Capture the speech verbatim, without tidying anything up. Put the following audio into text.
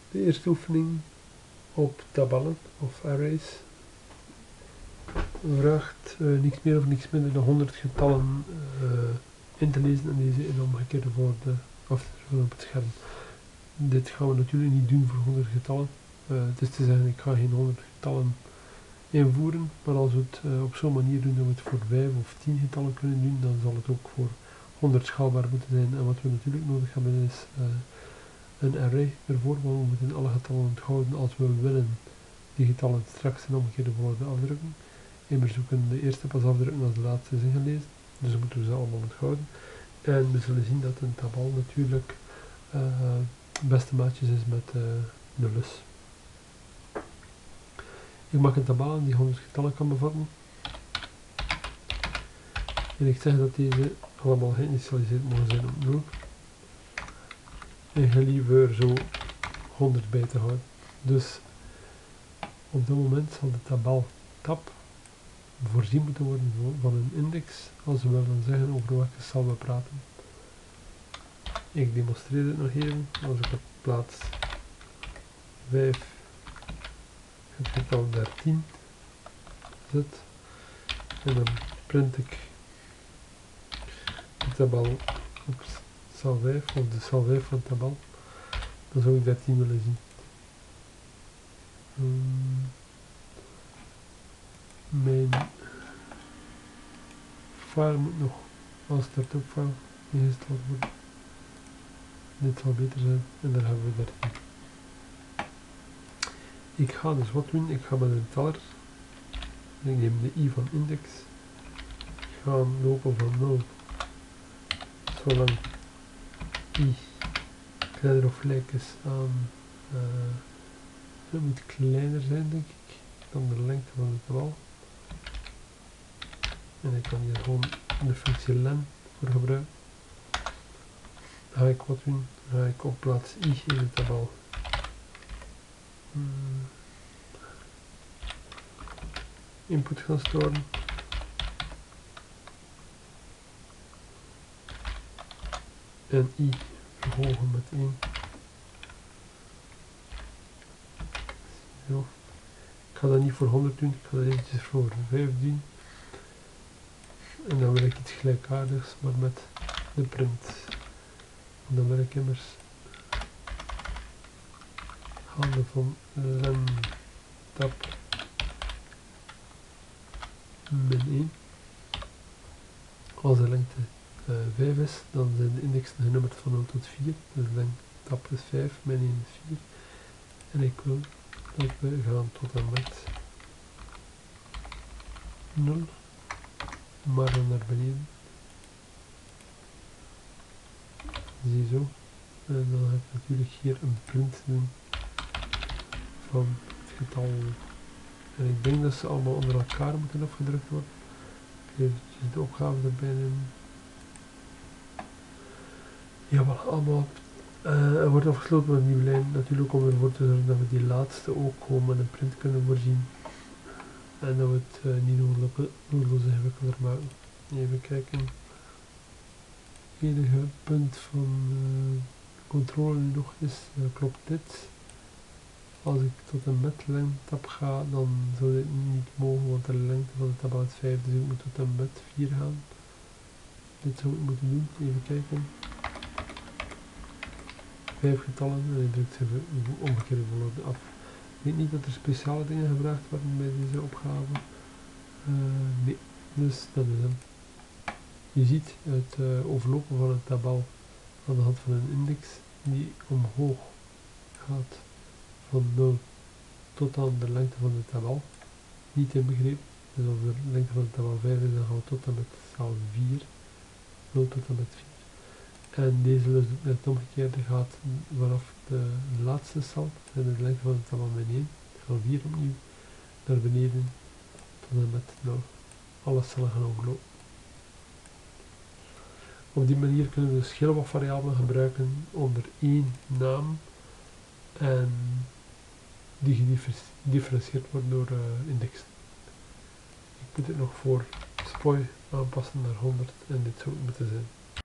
De eerste oefening op tabellen of arrays vraagt uh, niks meer of niks minder dan honderd getallen uh, in te lezen en deze in omgekeerde volgorde af te drukken op het scherm. Dit gaan we natuurlijk niet doen voor honderd getallen. Uh, het is te zeggen, ik ga geen honderd getallen invoeren, maar als we het uh, op zo'n manier doen dat we het voor vijf of tien getallen kunnen doen, dan zal het ook voor honderd schaalbaar moeten zijn. En wat we natuurlijk nodig hebben is uh, een array ervoor, want we moeten alle getallen onthouden als we willen die getallen straks in omgekeerde volgorde afdrukken. Immers we kunnen de eerste pas afdrukken als de laatste is ingelezen, dus dan moeten we ze allemaal onthouden. En we zullen zien dat een tabel natuurlijk uh, beste maatjes is met uh, nulles. Ik maak een tabel die honderd getallen kan bevatten. En ik zeg dat deze allemaal geïnitialiseerd mogen zijn op nul. En ga liever zo honderd bij te houden. Dus op dit moment zal de tabel tab voorzien moeten worden van een index als we willen zeggen over welke cel we praten. Ik demonstreer dit nog even. Als ik op plaats vijf het getal dertien zet en dan print ik de tabel op cel vijf of de cel vijf van de tabel, dan zou ik dertien willen zien. Um, mijn file moet nog als start-up file ingesteld worden. Dit zal beter zijn en daar hebben we dertien. Ik ga dus wat doen, ik ga met een teller, ik neem de i van index, ik ga hem lopen van nul, zolang i kleiner of gelijk is aan, uh, het moet kleiner zijn denk ik, dan de lengte van de tabel. En ik kan hier gewoon de functie len voor gebruiken. Ga ik wat doen, ga ik op plaats i in de tabel hmm. input gaan storen. En i verhogen met één. Zo. Ik ga dat niet voor honderd doen, ik ga dat eventjes voor vijf doen. En dan wil ik iets gelijkaardigs, maar met de print. En dan wil ik immers handen van len tab min één. Als de lengte uh, vijf is, dan zijn de indexen genummerd van nul tot vier. Dus len tab is vijf, min één is vier. En ik wil dat we gaan tot en met nul, maar dan naar beneden. Ziezo. En dan heb ik natuurlijk hier een print doen van het getal. En ik denk dat ze allemaal onder elkaar moeten afgedrukt worden. Even de opgave erbij nemen. Jawel, allemaal. Uh, er wordt afgesloten met een nieuwe lijn. Natuurlijk om ervoor te zorgen dat we die laatste ook gewoon met een print kunnen voorzien. En dat we het uh, niet noodloos ingewikkelder maken. Even kijken. Het enige punt van uh, controle nu nog is, uh, klopt dit. Als ik tot en met lengte tab ga, dan zou dit niet mogen, want de lengte van de tabel is vijf, dus ik moet tot en met vier gaan. Dit zou ik moeten doen, even kijken. vijf getallen en ik druk ze omgekeerde volgorde af. Ik weet niet dat er speciale dingen gevraagd worden bij deze opgave. Uh, nee, dus dat is hem. Je ziet het uh, overlopen van een tabel aan de hand van een index die omhoog gaat van nul tot aan de lengte van de tabel. Niet inbegrepen, dus als de lengte van de tabel vijf is, dan gaan we tot en met cel vier. nul tot en met vier. En deze lus doet net het omgekeerde, gaat vanaf de laatste cel, en de lengte van de tabel min één, gaan vier opnieuw naar beneden tot en met nul. Alle cellen gaan overlopen. Op die manier kunnen we dus heel wat variabelen gebruiken onder één naam en die gedifferentieerd worden door uh, indexen. Ik moet dit nog voor Sproy aanpassen naar honderd en dit zou het moeten zijn.